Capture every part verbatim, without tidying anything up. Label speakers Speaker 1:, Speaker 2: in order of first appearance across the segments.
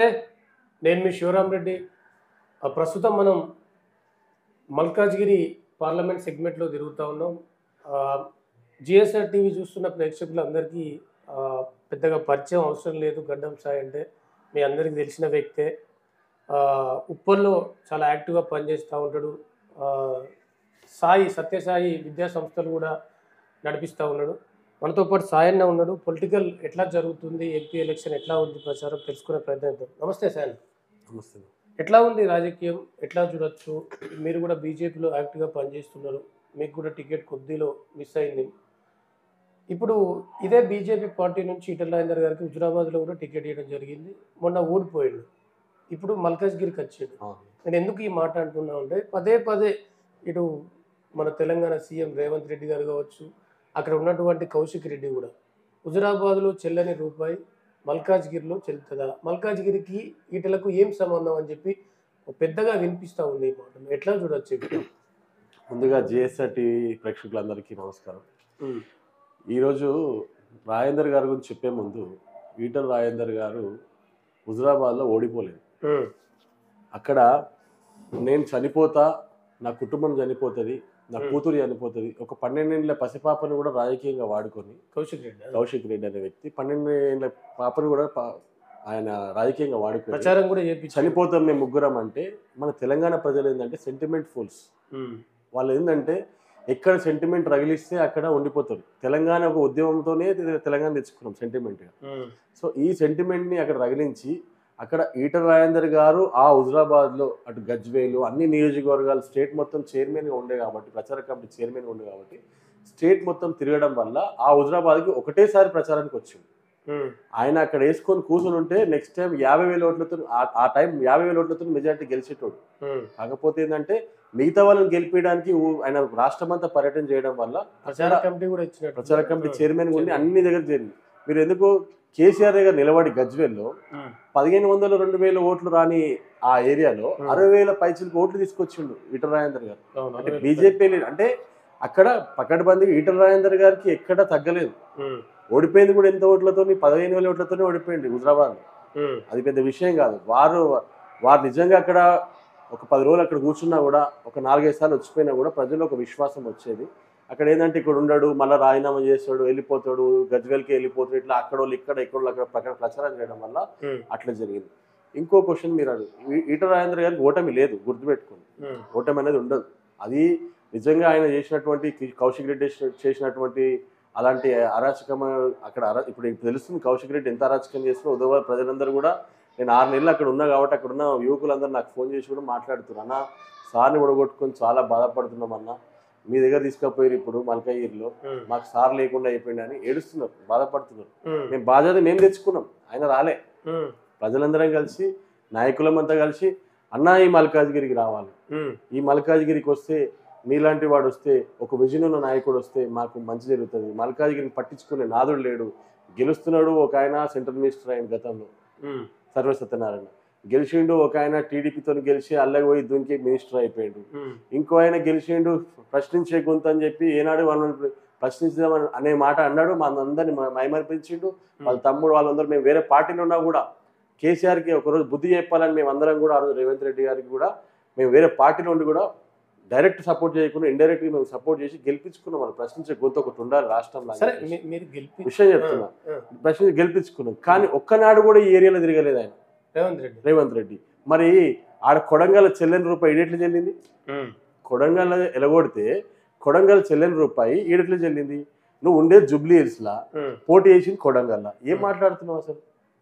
Speaker 1: నేను మీ శివరామ్ రెడ్డి. ఆహ్, ప్రస్తుతం మనం మల్కాజ్గిరి పార్లమెంట్ సెగ్మెంట్‌లో తిరుగుతా ఉన్నాం. ఆహ్, జీఎస్ఆర్ టీవీ చూస్తున్న ప్రేక్షకులందరికీ ఆహ్, పెద్దగా పరిచయం అవసరం లేదు. గడ్డం సాయి అంటే మీ అందరికీ తెలిసిన వ్యక్తే. ఆహ్, ఉప్పల్లో చాలా యాక్టివ్‌గా పనిచేస్తూ ఉంటాడు. ఆహ్, సాయి సత్యసాయి విద్యా సంస్థలు కూడా నడిపిస్తూ ఉన్నాడు. మనతో పాటు సాయన్న ఉన్నాడు. పొలిటికల్ ఎట్లా జరుగుతుంది, ఎంపీ ఎలక్షన్ ఎట్లా ఉంది ప్రచారం తెలుసుకునే ప్రయత్నం చేద్దాం. నమస్తే సాయన్న.
Speaker 2: నమస్తే.
Speaker 1: ఎట్లా ఉంది రాజకీయం? ఎట్లా చూడొచ్చు? మీరు కూడా బీజేపీలో యాక్టివ్‌గా పనిచేస్తున్నారు. మీకు కూడా టికెట్ కొద్దిలో మిస్ అయింది. ఇప్పుడు ఇదే బీజేపీ పార్టీ నుంచి ఈటెల రాజేందర్ గారికి హుజురాబాద్‌లో కూడా టికెట్ ఇవ్వడం జరిగింది. మొన్న ఓడిపోయిండు. ఇప్పుడు మల్కాజ్గిరికి వచ్చిండు.
Speaker 2: అవును.
Speaker 1: నేను ఎందుకు ఈ మాట అంటున్నా అంటే పదే పదే ఇటు మన తెలంగాణ సీఎం రేవంత్ రెడ్డి గారు కావచ్చు, అక్కడ ఉన్నటువంటి కౌశిక్ రెడ్డి కూడా హుజురాబాద్‌లో చెల్లని రూపాయి మల్కాజ్గిరిలో చెల్లుతుందా? మల్కాజ్గిరికి ఈటలకు ఏం సంబంధం అని చెప్పి పెద్దగా వినిపిస్తూ ఉంది ఈ మాట. ఎట్లా చూడొచ్చు ఇప్పుడు?
Speaker 2: ముందుగా జిఎస్ఆర్ టీవీ ప్రేక్షకులందరికీ నమస్కారం.
Speaker 1: ఉమ్,
Speaker 2: ఈరోజు రాజేందర్ గారి గురించి చెప్పే ముందు ఈటల రాజేందర్ గారు హుజురాబాద్లో ఓడిపోలేదు.
Speaker 1: ఉమ్,
Speaker 2: అక్కడ నేను చనిపోతా, నా కుటుంబం చనిపోతుంది, నా కూతురు చనిపోతుంది, ఒక పన్నెండేళ్ళ పసిపాపను కూడా రాజకీయంగా వాడుకొని
Speaker 1: కౌశిక్ రెడ్డి
Speaker 2: కౌశిక్ రెడ్డి అనే వ్యక్తి పన్నెండేళ్ళ పాపను కూడా పా- ఆయన రాజకీయంగా వాడుకొని
Speaker 1: ప్రచారం కూడా చేపించారు.
Speaker 2: చనిపోతాం మేము ముగ్గురం అంటే మన తెలంగాణ ప్రజలు ఏంటంటే సెంటిమెంట్ ఫుల్స్.
Speaker 1: ఉమ్,
Speaker 2: వాళ్ళు ఏంటంటే ఎక్కడ సెంటిమెంట్ రగిలిస్తే అక్కడ ఉండిపోతారు. తెలంగాణ ఒక ఉద్యమంతోనే తె- తెలంగాణ తెచ్చుకున్నాం సెంటిమెంట్గా.
Speaker 1: ఉమ్,
Speaker 2: సో ఈ సెంటిమెంట్ని అక్కడ రగిలించి అక్కడ ఈటల రాజేందర్ గారు ఆ హుజురాబాద్లో అటు గజ్వేలు అన్ని నియోజకవర్గాలు స్టేట్ మొత్తం చైర్మన్గా ఉండే కాబట్టి, ప్రచార కమిటీ చైర్మన్గా ఉండే కాబట్టి స్టేట్ మొత్తం తిరగడం వల్ల ఆ హుజురాబాద్కి ఒకటేసారి ప్రచారానికి వచ్చింది.
Speaker 1: ఉమ్,
Speaker 2: ఆయన అక్కడ వేసుకొని కూర్చొని ఉంటే నెక్స్ట్ టైం యాభై వేల ఓట్లతో ఆ- ఆ టైం యాభై వేల ఓట్లతో మెజార్టీ గెలిచేటోడు.
Speaker 1: ఉమ్.
Speaker 2: కాకపోతే ఏంటంటే మిగతా వాళ్ళని గెలిపించడానికి ఊ- ఆయన రాష్ట్రం అంతా పర్యటన చేయడం వల్ల
Speaker 1: ప్రచార కమిటీ కూడా ఇచ్చినట్టు.
Speaker 2: ప్రచార కమిటీ చైర్మన్ ఉండి అన్ని దగ్గర చేరింది. మీరు ఎందుకు కేసీఆర్ దగ్గర నిలబడి గజ్వేల్లో
Speaker 1: ఉమ్,
Speaker 2: పదిహేను వందల రెండు వేల ఓట్లు రాని ఆ ఏరియాలో అరవై వేల పైసలకు ఓట్లు తీసుకొచ్చిండు ఈటల రాజేందర్ గారు.
Speaker 1: అవును,
Speaker 2: అంటే
Speaker 1: అరవై
Speaker 2: బీజేపీ అంటే అక్కడ పకడ్బందీగా ఈటల రాజేందర్ గారికి ఎక్కడ తగ్గలేదు.
Speaker 1: ఉమ్,
Speaker 2: ఓడిపోయింది కూడా ఎంత ఓట్లతో, పదిహేను వేల ఓట్లతోనే ఓడిపోయింది హుజురాబాద్.
Speaker 1: ఉమ్,
Speaker 2: అది పెద్ద విషయం కాదు. వారు వారు నిజంగా అక్కడ ఒక పది రోజులు అక్కడ కూర్చున్నా కూడా, ఒక నాలుగైదు సార్లు వచ్చిపోయినా కూడా ప్రజల్లో ఒక విశ్వాసం వచ్చేది. అక్కడ ఏంటంటే ఇక్కడ ఉండడు, మళ్ళీ రాజీనామా చేస్తాడు, వెళ్ళిపోతాడు, గజ్వేల్కి వెళ్ళిపోతాడు, ఇట్లా అక్కడ వాళ్ళు ఇక్కడ ఇక్కడ వాళ్ళు అక్కడ ప్రకారం ప్రచారం చేయడం వల్ల
Speaker 1: ఉమ్,
Speaker 2: అట్లా జరిగింది. ఇంకో క్వశ్చన్ మీరు అడుగు, ఈ- ఈటల రాజేందర్ గారికి ఓటమి లేదు, గుర్తుపెట్టుకోండి.
Speaker 1: ఉమ్,
Speaker 2: ఓటమి అనేది ఉండదు. అది నిజంగా ఆయన చేసినటువంటి కి- కౌశిక్ రెడ్డి చేసిన- చేసినటువంటి అలాంటి అరాచకమ అక్కడ అరా ఇప్పుడు ఇప్పుడు తెలుస్తుంది కౌశిక్ రెడ్డి ఎంత అరాచకం చేస్తున్నా. ఉదయ ప్రజలందరూ కూడా, నేను ఆరు నెలలు అక్కడ ఉన్నా కాబట్టి అక్కడ ఉన్న యువకులందరూ నాకు ఫోన్ చేసి కూడా మాట్లాడుతున్నారు, అన్న సార్ని ఒడగొట్టుకొని చాలా బాధపడుతున్నాం అన్న, మీ దగ్గర తీసుకుపోయారు ఇప్పుడు మల్కాజ్గిరిలో,
Speaker 1: ఉమ్,
Speaker 2: మాకు సార్ లేకుండా అయిపోయింది అని ఏడుస్తున్నారు, బాధపడుతున్నారు.
Speaker 1: ఉమ్,
Speaker 2: మేము బాధ్యత మేము తెచ్చుకున్నాం, ఆయన రాలే.
Speaker 1: ఉమ్,
Speaker 2: ప్రజలందరం కలిసి నాయకులమంతా కలిసి అన్న ఈ మల్కాజ్గిరికి రావాలి,
Speaker 1: ఉమ్,
Speaker 2: ఈ మల్కాజ్గిరికి వస్తే మీలాంటి వాడు వస్తే, ఒక విజన్ ఉన్న నాయకుడు వస్తే మాకు మంచి జరుగుతుంది. మల్కాజ్గిరిని పట్టించుకునే నాదుడు లేడు, గెలుస్తున్నాడు ఒక ఆయన సెంట్రల్ మినిస్టర్ అయిన గతంలో
Speaker 1: ఉమ్,
Speaker 2: సర్వ సత్యనారాయణ, గెలిచిండు ఒక ఆయన టీడీపీతో గెలిచి అల్లకి పోయి దునికి మినిస్టర్ అయిపోయాడు.
Speaker 1: ఉమ్,
Speaker 2: ఇంకో ఆయన గెలిచిండు ప్రశ్నించే గొంతు అని చెప్పి ఏనాడు వాళ్ళని ప్రశ్నించడం అనే మాట అన్నాడు, మా అందరిని మైమర్పించిండు. వాళ్ళ తమ్ముడు వాళ్ళందరూ మేము వేరే పార్టీలో ఉన్నా కూడా కేసీఆర్కి ఒకరోజు బుద్ధి చెప్పాలని మేము అందరం కూడా ఆ రోజు రేవంత్ రెడ్డి గారికి కూడా మేము వేరే పార్టీలో ఉండి కూడా డైరెక్ట్ సపోర్ట్ చేయకుండా ఇండైరెక్ట్గా మేము సపోర్ట్ చేసి గెలిపించుకున్నాం. వాళ్ళు ప్రశ్నించే గొంతు ఒకటి ఉండాలి రాష్ట్రంలో.
Speaker 1: సరే మీ- మీరు గెలిపి
Speaker 2: విషయం చెప్తున్నా,
Speaker 1: ఆ,
Speaker 2: ప్రశ్నించి గెలిపించుకున్నాం. కానీ ఒక్కనాడు కూడా ఈ ఏరియాలో తిరగలేదు ఆయన
Speaker 1: రేవంత్ రెడ్డి.
Speaker 2: రేవంత్ రెడ్డి. మరి ఆడ కొడంగల్ చెల్లని రూపాయి ఈడెట్లు చెల్లింది?
Speaker 1: ఉమ్,
Speaker 2: కొడంగల్ ఎలగొడితే కొడంగల్ చెల్లని రూపాయి ఈడెట్లు చెల్లింది? నువ్వు ఉండేది జూబ్లీ హిల్స్లా,
Speaker 1: ఉమ్.
Speaker 2: పోటీ చేసింది కొడంగల్లా. ఏం మాట్లాడుతున్నావు అసలు?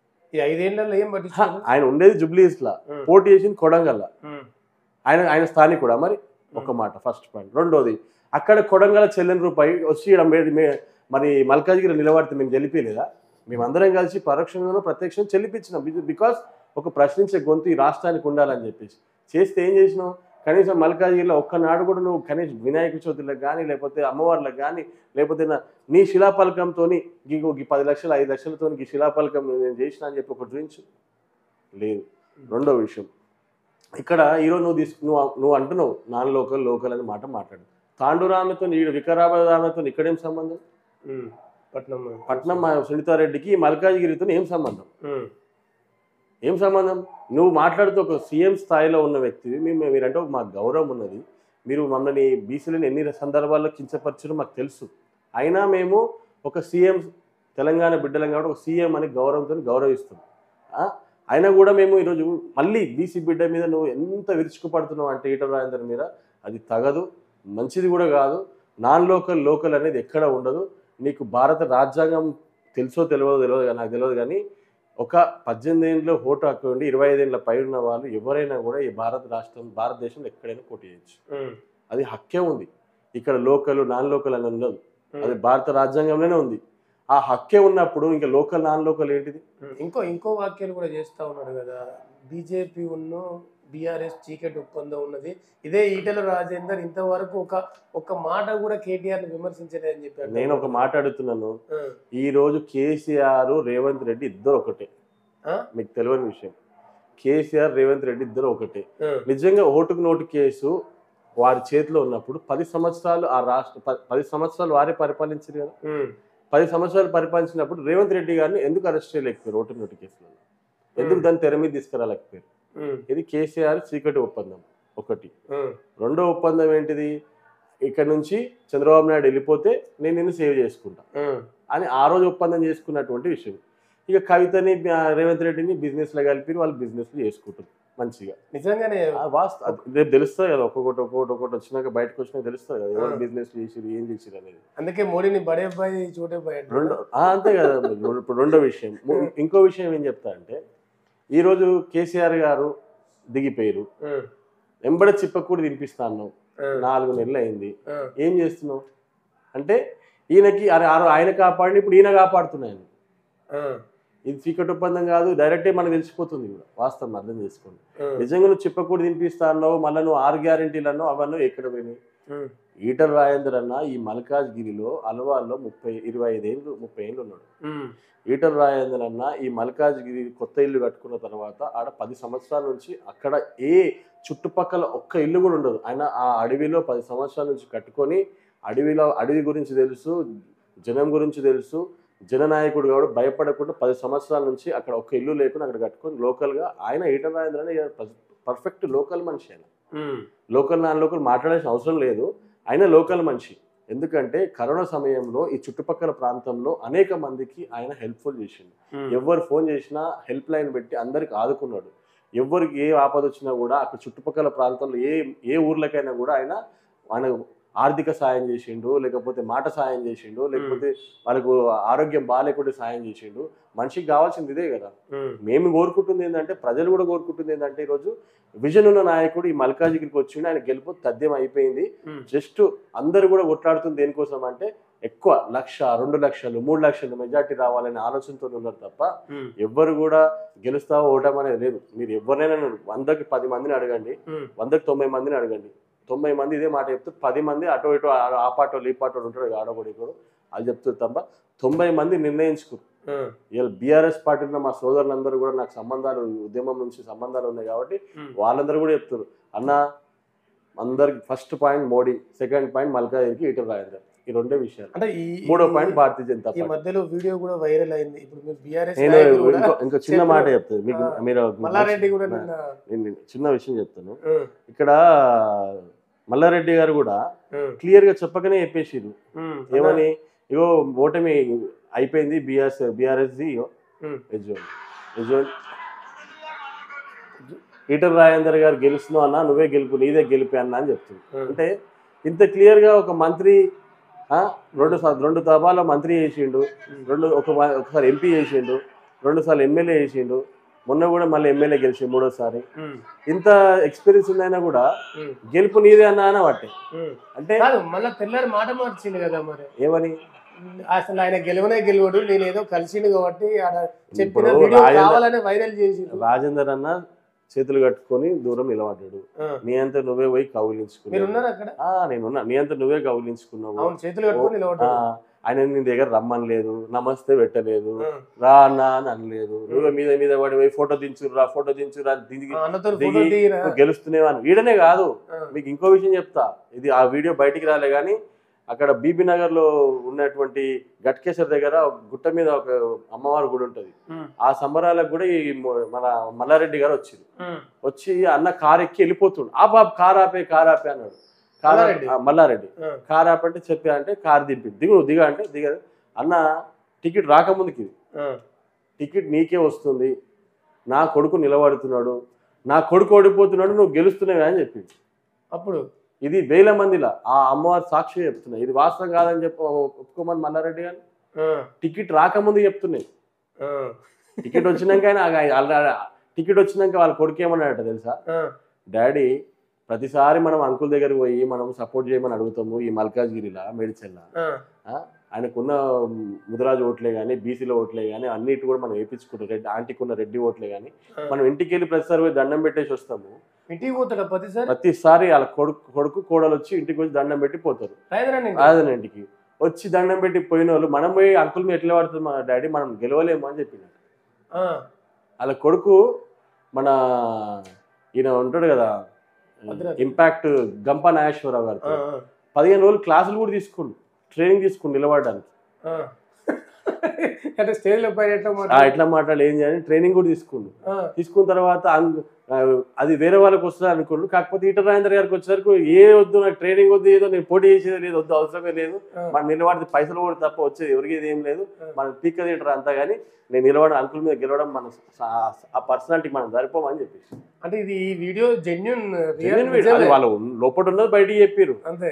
Speaker 1: ఈ ఐదేళ్లలో ఏం
Speaker 2: హ,
Speaker 1: పట్టించుకోరు.
Speaker 2: ఆయన ఉండేది జూబ్లీ హిల్స్లా,
Speaker 1: ఉమ్,
Speaker 2: పోటీ చేసింది కొడంగల్లా.
Speaker 1: ఉమ్,
Speaker 2: ఆయన ఆయన స్థానికుడా మరి? ఒక మాట ఫస్ట్ పాయింట్. రెండోది, అక్కడ కొడంగల్ చెల్లని రూపాయి వచ్చి ఈడ మే- మే- మరి మల్కాజ్గిరి నిలబడితే మేము గెలిపేలేదా? మేమందరం కలిసి పరోక్షంగానూ ప్రత్యక్షంగా చెల్లిపించినాం. బికాస్ ఒక ప్రశ్నించే గొంతు ఈ రాష్ట్రానికి ఉండాలని చెప్పేసి చేస్తే ఏం చేసినావు? కనీసం మల్కాజ్గిరిలో ఒక్కనాడు కూడా నువ్వు కనీసం వినాయక చవితిలకు కానీ, లేకపోతే అమ్మవార్లకు కానీ, లేకపోతే నా నీ శిలాపలకంతో ఈ పది లక్షలు ఐదు లక్షలతో ఈ శిలాపలకం నేను చేసిన అని చెప్పి ఒక డ్రింక్స్ లేదు. రెండో విషయం, ఇక్కడ ఈరోజు నువ్వు తీసుకు నువ్వు నువ్వు అంటున్నావు నాన్ లోకల్ లోకల్ అని మాట మాట్లాడు. తాండూరామెతో ఈ వికారాబాద్ ఆమెతో ఇక్కడేం సంబంధం?
Speaker 1: ఉమ్, పట్నం
Speaker 2: పట్నం సునీతారెడ్డికి మల్కాజ్గిరితో ఏం సంబంధం?
Speaker 1: ఉమ్,
Speaker 2: ఏం సంబంధం? నువ్వు మాట్లాడుతూ ఒక సీఎం స్థాయిలో ఉన్న వ్యక్తివి, మేము మీరంటే మాకు గౌరవం ఉన్నది. మీరు మమ్మల్ని బీసీలను ఎన్ని సందర్భాల్లో కించపరచడం మాకు తెలుసు. అయినా మేము ఒక సీఎం తెలంగాణ బిడ్డలం కాబట్టి ఒక సీఎం అని గౌరవంతో గౌరవిస్తాం. అయినా కూడా మేము ఈరోజు మళ్ళీ బీసీ బిడ్డ మీద నువ్వు ఎంత విరుచుకుపడుతున్నావు అంటే ఈటల రాజేందర్ మీద అది తగదు, మంచిది కూడా కాదు. నాన్ లోకల్ లోకల్ అనేది ఎక్కడ ఉండదు. నీకు భారత రాజ్యాంగం తెలుసో తెలియదో తెలియదు నాకు తెలియదు కానీ ఒక పద్దెనిమిది ఏళ్ళలో ఓటు హక్కు ఉండి ఇరవై ఐదేళ్ళ పై ఉన్న వాళ్ళు ఎవరైనా కూడా ఈ భారత రాష్ట్రం భారతదేశంలో ఎక్కడైనా పోటీ చేయొచ్చు. అది హక్కే ఉంది. ఇక్కడ లోకల్ నాన్ లోకల్ అని ఉండదు. అది భారత రాజ్యాంగంలోనే ఉంది. ఆ హక్కే ఉన్నప్పుడు ఇంకా లోకల్ నాన్ లోకల్ ఏంటిది?
Speaker 1: ఇంకో ఇంకో వ్యాఖ్యలు కూడా చేస్తూ ఉన్నాడు కదా, బీజేపీ ఉన్న బీఆర్ఎస్ చీకటి ఒప్పందం ఉన్నది. ఇదే ఈటల రాజేందర్ ఇంతవరకు ఒక ఒక మాట కూడా కేటీఆర్ ని విమర్శించలేదని చెప్పారు.
Speaker 2: నేను ఒక మాట అడుగుతున్నాను, ఈ రోజు కేసీఆర్ రేవంత్ రెడ్డి ఇద్దరు ఒకటే. మీకు తెలియని విషయం, కేసీఆర్ రేవంత్ రెడ్డి ఇద్దరు ఒకటే. నిజంగా ఓటుకు నోటు కేసు వారి చేతిలో ఉన్నప్పుడు పది సంవత్సరాలు ఆ రాష్ట్ర పది సంవత్సరాలు వారే పరిపాలించారు కదా. పది సంవత్సరాలు పరిపాలించినప్పుడు రేవంత్ రెడ్డి గారిని ఎందుకు అరెస్ట్ చేయలేకపోయారు ఓటుకు నోటు కేసులో? ఎందుకు దాన్ని తెర మీద తీసుకురాలేకపోయారు? ఇది కేసీఆర్ చీకటి ఒప్పందం ఒకటి. రెండో ఒప్పందం ఏంటిది? ఇక్కడ నుంచి చంద్రబాబు నాయుడు వెళ్ళిపోతే నేను నిన్ను సేవ్ చేసుకుంటా అని ఆ రోజు ఒప్పందం చేసుకున్నటువంటి విషయం. ఇక కవితని రేవంత్ రెడ్డిని బిజినెస్ లో కలిపి వాళ్ళు బిజినెస్ చేసుకుంటారు మంచిగా.
Speaker 1: నిజంగానే
Speaker 2: వాస్తవ రేపు తెలుస్తుంది కదా, ఒక్కొక్కటి ఒక్కొక్కటి ఒక్కొక్కటి వచ్చినాక బయటకు వచ్చినాక తెలుస్తుంది కదా ఎవరు బిజినెస్ చేసిరు ఏం చేసిరు అనేది.
Speaker 1: అందుకే మోడీని బడే బాయ్ చోటే బాయ్
Speaker 2: రెండో అంతే కదా. ఇప్పుడు రెండో విషయం, ఇంకో విషయం ఏం చెప్తా అంటే ఈరోజు కేసీఆర్ గారు దిగిపోయారు, వెంబడ చిప్పకూడి తినిపిస్తా అన్నావు, నాలుగు నెలలు అయింది, ఏం చేస్తున్నావు అంటే ఈయనకి అరే ఆయన కాపాడి ఇప్పుడు ఈయన కాపాడుతున్నాయని. ఇది చీకటి ఒప్పందం కాదు, డైరెక్టే మనకు తెలిసిపోతుంది కూడా. వాస్తవం అర్థం చేసుకోండి. నిజంగా నువ్వు చిప్పకూడి తినిపిస్తా అన్నావు, మళ్ళీ నువ్వు ఆరు గ్యారెంటీలు అన్నావు, అవన్నీ ఎక్కడ పోయినాయి? ఈటల రాజేందర్ అన్న ఈ మల్కాజ్గిరిలో అలవాల్లో ముప్పై ఇరవై ఐదేళ్ళు ముప్పై ఏళ్ళు ఉన్నాడు. ఈటల రాజేందర్ అన్న ఈ మల్కాజ్గిరి కొత్త ఇల్లు కట్టుకున్న తర్వాత ఆడ పది సంవత్సరాల నుంచి అక్కడ ఏ చుట్టుపక్కల ఒక్క ఇల్లు కూడా ఉండదు. ఆయన ఆ అడవిలో పది సంవత్సరాల నుంచి కట్టుకొని అడవిలో అడవి గురించి తెలుసు, జనం గురించి తెలుసు, జననాయకుడు కాబట్టి భయపడకుండా పది సంవత్సరాల నుంచి అక్కడ ఒక్క ఇల్లు లేకుండా అక్కడ కట్టుకొని లోకల్గా ఆయన ఈటల రాజేందర్ అని పర్ఫెక్ట్ లోకల్ మనిషి. ఆయన లోకల్ నాన్ లోకల్ మాట్లాడాల్సిన అవసరం లేదు, ఆయన లోకల్ మనిషి. ఎందుకంటే కరోనా సమయంలో ఈ చుట్టుపక్కల ప్రాంతంలో అనేక మందికి ఆయన హెల్ప్ఫుల్ చేసిండు. ఎవరు ఫోన్ చేసినా హెల్ప్ లైన్ పెట్టి అందరికి ఆదుకున్నాడు. ఎవరికి ఏ ఆపద వచ్చినా కూడా అక్కడ చుట్టుపక్కల ప్రాంతంలో ఏ ఏ ఊర్లకైనా కూడా ఆయన ఆయన ఆర్థిక సాయం చేసిండు, లేకపోతే మాట సాయం చేసిండు, లేకపోతే వాళ్ళకు ఆరోగ్యం బాగాలేకుండా సాయం చేసిండు. మనిషికి కావాల్సింది ఇదే కదా. మేము కోరుకుంటుంది ఏంటంటే, ప్రజలు కూడా కోరుకుంటుంది ఏంటంటే, ఈరోజు విజన్ ఉన్న నాయకుడు ఈ మల్కాజ్గిరికి వచ్చిండు, ఆయన గెలుపు తథ్యం అయిపోయింది. జస్ట్ అందరు కూడా కొట్లాడుతుంది దేనికోసం అంటే ఎక్కువ లక్ష రెండు లక్షలు మూడు లక్షలు మెజార్టీ రావాలనే ఆలోచనతో ఉన్నారు తప్ప ఎవ్వరు కూడా గెలుస్తావో ఓటమనేది లేదు. మీరు ఎవరినైనా వందకి పది మందిని అడగండి, వందకి తొంభై మందిని అడగండి, తొంభై మంది ఇదే మాట చెప్తారు. పది మంది అటో ఇటో ఆ పాటో ఈ పాటో ఉంటాడు ఆడబడి కూడా అది చెప్తారు తప్ప తొంభై మంది నిర్ణయించుకురు. ఇలా బీఆర్ఎస్ పార్టీలో మా సోదరులందరూ కూడా నాకు సంబంధాలు ఉద్యమం నుంచి సంబంధాలు ఉన్నాయి కాబట్టి వాళ్ళందరూ కూడా చెప్తారు, అన్న అందరికి first point Modi, second point మల్కాజ్గిరికి ఈటల రాజేందర్, ఈ రెండే విషయాలు. అంటే మూడో పాయింట్ భారతీయ జనతా పార్టీ.
Speaker 1: మధ్యలో వీడియో కూడా వైరల్ అయింది. ఇప్పుడు బీఆర్ఎస్
Speaker 2: ఇంకో చిన్న మాట చెప్తాను మీకు, మీరు
Speaker 1: మల్లారెడ్డి కూడా
Speaker 2: చిన్న విషయం చెప్తాను. ఇక్కడ మల్లారెడ్డి గారు కూడా క్లియర్ గా చెప్పకనే చెప్పేసిరు ఏమని, ఇగో ఓటమి అయిపోయింది బీఆర్ఎస్ బీఆర్ఎస్ ది ఈటల రాజేందర్ గారు గెలుస్తున్నావు అన్న, నువ్వే గెలుపు, నీదే గెలిపి అన్న అని చెప్తుంది. అంటే ఇంత క్లియర్ గా ఒక మంత్రి రెండు రెండు తపాల మంత్రి చేసిండు, రెండు ఒక ఒకసారి ఎంపీ చేసిండు, రెండు సార్లు ఎమ్మెల్యే చేసిండు, మొన్న కూడా మళ్ళీ ఎమ్మెల్యే గెలిచిండు మూడోసారి. ఇంత ఎక్స్పీరియన్స్ ఉందైనా కూడా గెలుపు నీదే అన్న అని పట్టే. అంటే
Speaker 1: మళ్ళీ తెల్లారి మాట మార్చిండు కదా మరి,
Speaker 2: ఏమని
Speaker 1: అసలు ఆయన గెలవనే గెలవడు, నేను ఏదో కలిసిండు కాబట్టి చెప్పిన వీడియో కావాలనే వైరల్ చేసి
Speaker 2: రాజేందర్ అన్న చేతులు కట్టుకొని దూరం నిలబడ్డాడు. నీ అంతా నువ్వే పోయి కౌలించుకున్నావు, నేనున్నా, నీ అంతా నువ్వే కౌలించుకున్నావు. ఆయన నీ దగ్గర రమ్మనలేదు, నమస్తే పెట్టలేదు, రా అన్నా అని అనలేదు, నువ్వే మీద మీద పడి పోయి ఫోటో దించురా ఫోటో దించురా దిగి గెలుస్తున్నావు అని. వీడనే కాదు, మీకు ఇంకో విషయం చెప్తా, ఇది ఆ వీడియో బయటికి రాలే కానీ అక్కడ బీబీ నగర్ లో ఉన్నటువంటి గట్కేశ్వర్ దగ్గర గుట్ట మీద ఒక అమ్మవారి గుడి ఉంటది. ఆ సంబరాలకు కూడా ఈ మన మల్లారెడ్డి గారు వచ్చింది. వచ్చి అన్న కార్ ఎక్కి వెళ్ళిపోతుండు. ఆ బాబు కార్ ఆపే కార్ ఆపే అన్నాడు. కార్ మల్లారెడ్డి కార్ ఆపంటే చెప్పా అంటే కార్ దింపి దిగు దిగ అంటే దిగ అన్న టికెట్ రాకముందుకి టికెట్ నీకే వస్తుంది, నా కొడుకు నిలబడుతున్నాడు, నా కొడుకు ఓడిపోతున్నాడు, నువ్వు గెలుస్తున్నావే అని చెప్పింది. అప్పుడు ఇది వేల మందిలా ఆ అమ్మవారి సాక్షి చెప్తున్నాయి. ఇది వాస్తవం కాదని చెప్పి ఒప్పుకోమని మల్లారెడ్డి గారు టికెట్ రాకముందు చెప్తున్నాయి. టికెట్ వచ్చినాక ఆయన టికెట్ వచ్చినాక వాళ్ళ కొడుకు ఏమన్నాడట తెలుసా, డాడీ ప్రతిసారి మనం అంకుల్ దగ్గరికి పోయి మనం సపోర్ట్ చేయమని అడుగుతాము ఈ మల్కాజ్గిరిలా మేడ్చల్లా, ఆయనకున్న ముదిరాజు ఓట్లే కానీ బీసీలో ఓట్లే కానీ అన్నిటి కూడా మనం వేయించుకుంటాం, రెడ్డి ఆంటీకి ఉన్న రెడ్డి ఓట్లే కానీ మనం ఇంటికి వెళ్ళి ప్రతిసారి పోయి దండం పెట్టేసి వస్తాము. ఇంటికి పోతాడు ప్రతిసారి ప్రతిసారి వాళ్ళ కొడుకు కొడుకు కోడలు వచ్చి ఇంటికి వచ్చి దండం పెట్టి పోతారు. రాజధాని ఇంటికి వచ్చి దండం పెట్టి పోయిన వాళ్ళు మనం పోయి అంకుల్ మీద ఎట్లా పడుతుంది మా డాడీ మనం గెలవలేము అని చెప్పినారు. వాళ్ళ కొడుకు మన ఈయన ఉంటాడు కదా ఇంపాక్ట్ గంప నాగేశ్వరరావు గారు పదిహేను రోజులు క్లాసులు కూడా తీసుకుండు, ట్రైనింగ్ తీసుకుని నిలబడడానికి. ఎట్లా మాట్లాడాలి ఏం చేయాలి ట్రైనింగ్ కూడా తీసుకుండు. తీసుకున్న తర్వాత అది వేరే వాళ్ళకి వస్తుంది అనుకోండు. కాకపోతే ఈటల రాజేందర్ గారికి వచ్చేసరికి ఏ వద్దు నాకు ట్రైనింగ్ వద్దు, ఏదో నేను పోటీ చేసేది లేదు, వద్దు అవసరమే లేదు, మనం నిలబడితే పైసలు కూడా తప్ప వచ్చేది ఎవరికి ఏం లేదు, మనం పీక్క తింటారు అంతా, కానీ నేను నిలబడి అంకుల్ మీద గెలవడం మన ఆ పర్సనాలిటీ మనం సరిపోమని చెప్పేసి. అంటే ఇది ఈ వీడియో జెన్యూన్ వాళ్ళు లోపల ఉన్నది బయటికి చెప్పారు అంతే.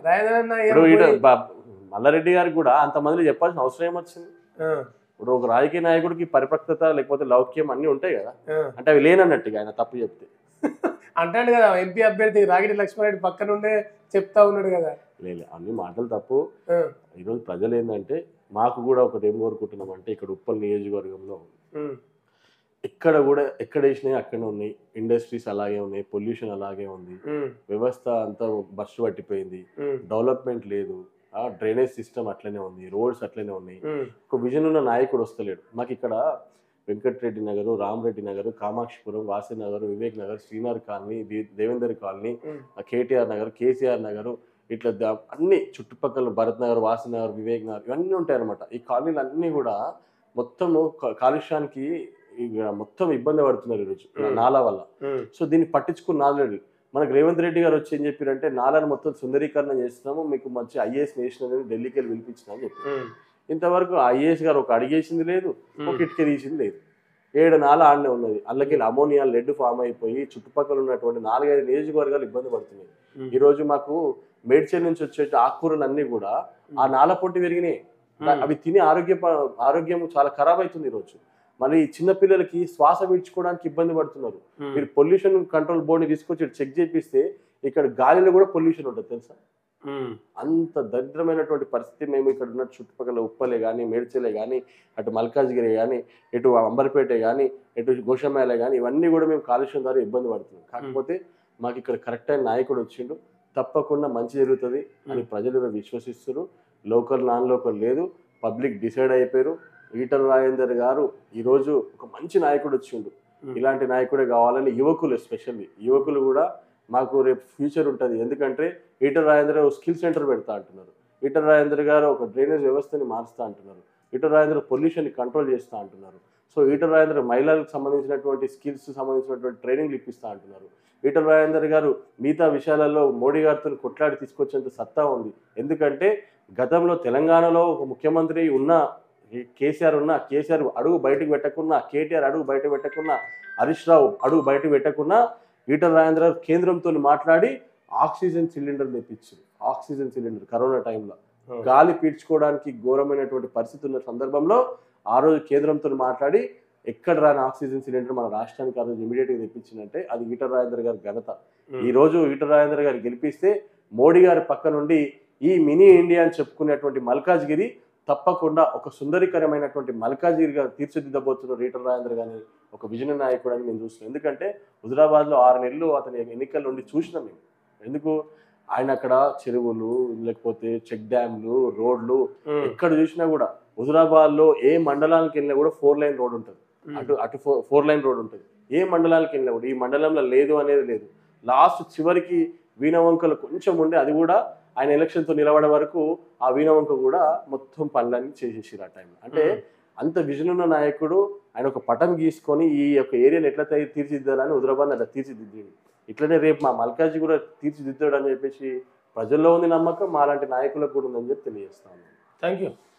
Speaker 2: మల్లారెడ్డి గారికి కూడా అంతమంది చెప్పాల్సిన అవసరం ఏమొచ్చింది? ఇప్పుడు ఒక రాజకీయ నాయకుడికి పరిపక్వత లేకపోతే లౌక్యం అన్ని ఉంటాయి కదా, అంటే అవి లేనన్నట్టుగా ఆయన తప్పు చెప్తే అంటాడు కదా ఎంపీ అభ్యర్థి రాగిడి లక్ష్మారెడ్డి పక్కన ఉండే చెప్తా ఉన్నాడు కదా. లేదు అన్ని మాటలు తప్పు. ఈరోజు ప్రజలు ఏంటంటే మాకు కూడా ఒకటి ఏం కోరుకుంటున్నాం అంటే ఇక్కడ ఉప్పల్ నియోజకవర్గంలో ఎక్కడ కూడా ఎక్కడ వేసినాయి అక్కడే ఉన్నాయి, ఇండస్ట్రీస్ అలాగే ఉన్నాయి, పొల్యూషన్ అలాగే ఉంది, వ్యవస్థ అంతా బస్సు పట్టిపోయింది, డెవలప్మెంట్ లేదు, ఆ డ్రైనేజ్ సిస్టమ్ అట్లనే ఉంది, రోడ్స్ అట్లనే ఉన్నాయి, ఒక విజన్ ఉన్న నాయకుడు వస్తలేడు. మాకు ఇక్కడ Venkatareddy Nagar, Rama Reddy Nagar, Kamakshipuram, Vasi Nagar, Vivek Nagar, Srinagar colony, Devender colony, KTR Nagar, KCR Nagar, ఇట్లా అన్ని చుట్టుపక్కల భరత్ నగర్, వాసి నగర్, వివేక్ నగర్ ఇవన్నీ ఉంటాయి అనమాట. ఈ కాలనీలు అన్నీ కూడా మొత్తము కాలుష్యానికి మొత్తం ఇబ్బంది పడుతున్నారు ఈరోజు నాలా వల్ల. సో దీన్ని పట్టించుకున్న నాలుగు మనకు రేవంత్ రెడ్డి గారు వచ్చి ఏం చెప్పారంటే నాలాను మొత్తం సుందరీకరణ చేస్తున్నాము, మీకు మంచి ఐఏఎస్ నేషనల్ అని ఢిల్లీకి వెళ్ళి పిలిపించినా అని చెప్పారు. ఇంతవరకు ఐఏఎస్ గారు ఒక అడిగేసింది లేదు, ఒక ఇటుక తీసింది లేదు. ఏడు నాల ఆడనే ఉన్నది. అందులోకి అమోనియా లెడ్ ఫామ్ అయిపోయి చుట్టుపక్కల ఉన్నటువంటి నాలుగైదు నియోజకవర్గాలు ఇబ్బంది పడుతున్నాయి. ఈ రోజు మాకు మేడ్చల్ నుంచి వచ్చే ఆకుకూరలు అన్ని కూడా ఆ నాల పొట్టి పెరిగినాయి. అవి తిని ఆరోగ్య ఆరోగ్యం చాలా ఖరాబ్ అవుతుంది ఈరోజు. మళ్ళీ చిన్నపిల్లలకి శ్వాస పీల్చుకోవడానికి ఇబ్బంది పడుతున్నారు. మీరు పొల్యూషన్ కంట్రోల్ బోర్డుని తీసుకొచ్చి చెక్ చేపిస్తే ఇక్కడ గాలిలో కూడా పొల్యూషన్ ఉంటుంది తెలుసా. అంత దరిద్రమైనటువంటి పరిస్థితి మేము ఇక్కడ ఉన్న చుట్టుపక్కల ఉప్పలే కానీ, మేడ్చలే కానీ, అటు మల్కాజ్గిరి కానీ, ఇటు అంబర్పేట కానీ, ఇటు గోషమేల కానీ ఇవన్నీ కూడా మేము కాలుష్యం ద్వారా ఇబ్బంది పడుతున్నాం. కాకపోతే మాకు ఇక్కడ కరెక్ట్ అయిన నాయకుడు వచ్చిండు, తప్పకుండా మంచి జరుగుతుంది అని ప్రజలు విశ్వసిస్తారు. లోకల్ నాన్ లోకల్ లేదు, పబ్లిక్ డిసైడ్ అయిపోయారు. ఈటల రాజేందర్ గారు ఈరోజు ఒక మంచి నాయకుడు వచ్చిండు. ఇలాంటి నాయకుడే కావాలని యువకులు, ఎస్పెషల్లీ యువకులు కూడా మాకు రేపు ఫ్యూచర్ ఉంటుంది. ఎందుకంటే ఈటల రాజేందర్ గారు స్కిల్ సెంటర్ పెడతా అంటున్నారు, ఈటల రాజేందర్ గారు ఒక డ్రైనేజ్ వ్యవస్థని మారుస్తూ అంటున్నారు, ఈటల రాజేందర్ పొల్యూషన్ని కంట్రోల్ చేస్తూ అంటున్నారు. సో ఈటల రాజేందర్ మహిళలకు సంబంధించినటువంటి స్కిల్స్ సంబంధించినటువంటి ట్రైనింగ్ ఇప్పిస్తూ అంటున్నారు. ఈటల రాజేందర్ గారు మిగతా విషయాలలో మోడీ గారితో కొట్లాడి తీసుకొచ్చేంత సత్తా ఉంది. ఎందుకంటే గతంలో తెలంగాణలో ఒక ముఖ్యమంత్రి ఉన్న కేసీఆర్ ఉన్న కేసీఆర్ అడుగు బయటకు పెట్టకున్నా, కేటీఆర్ అడుగు బయట పెట్టకున్నా, హరీష్ రావు అడుగు బయట పెట్టకున్నా ఈటల రాజేందర్ గారు కేంద్రంతో మాట్లాడి ఆక్సిజన్ సిలిండర్ తెప్పించారు. ఆక్సిజన్ సిలిండర్ కరోనా టైంలో గాలి పీల్చుకోవడానికి ఘోరమైనటువంటి పరిస్థితి ఉన్న సందర్భంలో ఆ రోజు కేంద్రంతో మాట్లాడి ఎక్కడ రాని ఆక్సిజన్ సిలిండర్ మన రాష్ట్రానికి ఆ రోజు ఇమీడియట్ గా తెప్పించిందంటే అది ఈటల రాజేందర్ గారి ఘనత. ఈ రోజు ఈటల రాజేందర్ గారు గెలిపిస్తే మోడీ గారి పక్క నుండి ఈ మినీ ఇండియా అని చెప్పుకునేటువంటి మల్కాజ్గిరి తప్పకుండా ఒక సుందరీకరమైనటువంటి మల్కాజ్గిరిగా తీర్చిదిద్దబోతున్నారు ఈటల రాజేందర్ గారిని ఒక విజన నాయకుడు అని మేము చూస్తున్నాం. ఎందుకంటే హుజరాబాద్ లో ఆరు నెలలు అతని ఎన్నికల నుండి చూసినాం మేము. ఎందుకు ఆయన అక్కడ చెరువులు లేకపోతే చెక్ డ్యామ్లు రోడ్లు ఎక్కడ చూసినా కూడా హుజరాబాద్ లో ఏ మండలానికి వెళ్ళినా కూడా ఫోర్ లైన్ రోడ్ ఉంటుంది, అటు అటు ఫోర్ లైన్ రోడ్ ఉంటుంది. ఏ మండలానికి వెళ్ళినా కూడా ఈ మండలంలో లేదు అనేది లేదు. లాస్ట్ చివరికి వీణవంకలు కొంచెం ఉండే అది కూడా ఆయన ఎలక్షన్తో నిలబడే వరకు ఆ వీణవంక కూడా మొత్తం పనులన్నీ చేసేసారు ఆ టైంలో. అంటే అంత విజన్ ఉన్న నాయకుడు ఆయన ఒక పటం గీసుకొని ఈ యొక్క ఏరియాని ఎట్లా తీర్చిదిద్దాలని హుజరాబాద్ అట్లా తీర్చిదిద్దాడు. ఇట్లనే రేపు మా మల్కాజ్ కూడా తీర్చిదిద్దాడు అని చెప్పేసి ప్రజల్లో ఉంది నమ్మకం, మాలాంటి నాయకులకు కూడా ఉందని చెప్పి తెలియజేస్తాను.
Speaker 1: Thank you.